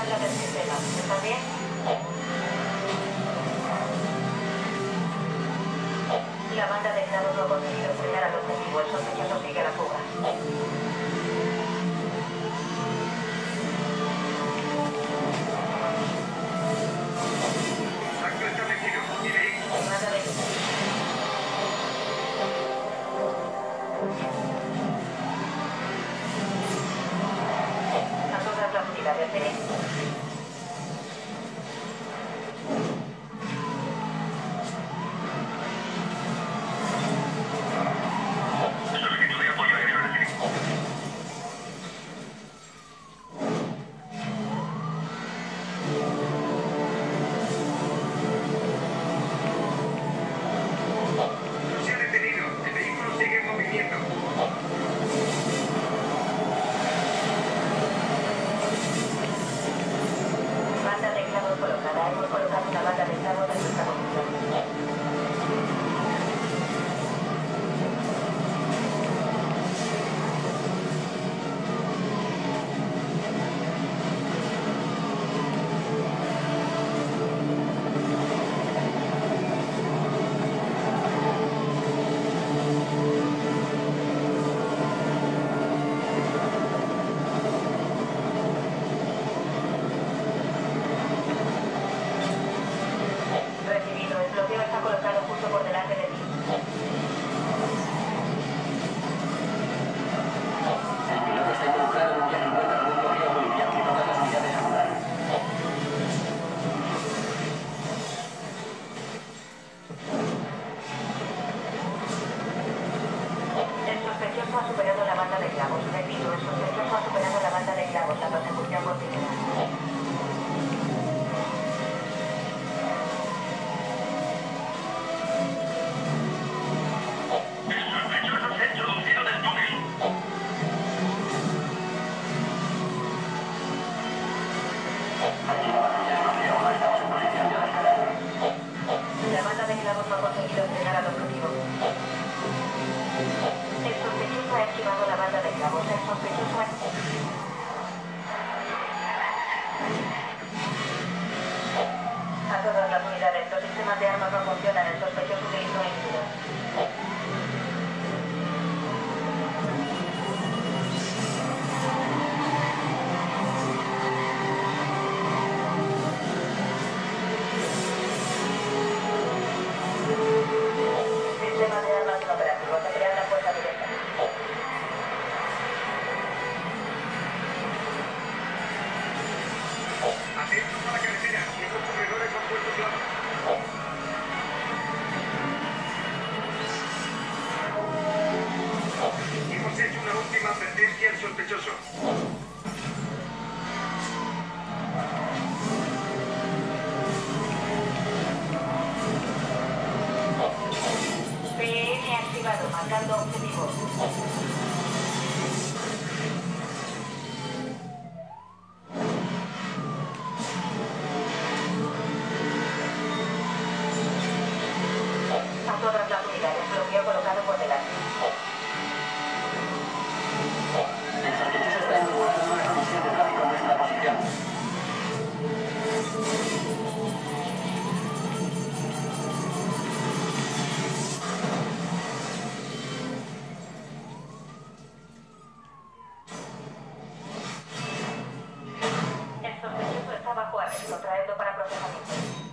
habla del sistema. ¿Estás bien? La banda de grados no ha conseguido frenar al objetivo. El sospechoso sigue a la fuga. Contacto establecido. Banda de... A todas las unidades, ¿eh? Solicitud de apoyo aéreo recibido. No se ha detenido. El vehículo sigue en movimiento. Banda de clavos colocada. Hemos colocado una banda de clavos en nuestra posición. Recibido. El bloqueo está colocado justo por delante de ti. El piloto está involucrado en un viaje en vuelta con un bloqueo boliviano y todas las unidades a volar. El sospechoso ha superado la banda de clavos. Repito, el sospechoso ha superado la banda de clavos. La persecución continúa. El sospechoso se ha introducido en el túnel. Aquí la batalla es bloqueo. No estamos en posición de atacar. La banda de clavos no ha conseguido frenar al objetivo. El sospechoso ha esquivado la banda de clavos. El sospechoso ha... A todas las unidades, los sistemas de armas no funcionan. El sospechoso utilizó híbridos. Sistema de armas inoperativo. Emplear la fuerza directa. Atentos a la carretera. Esos corredores son puestos blanco. Hemos hecho una última advertencia al sospechoso. PN activado. Marcando objetivo. A todas las unidades. Bloqueo colocado por delante. El sospechoso está involucrado en una colisión de tráfico en nuestra posición. El sospechoso está bajo arresto. Traedlo para procesamiento.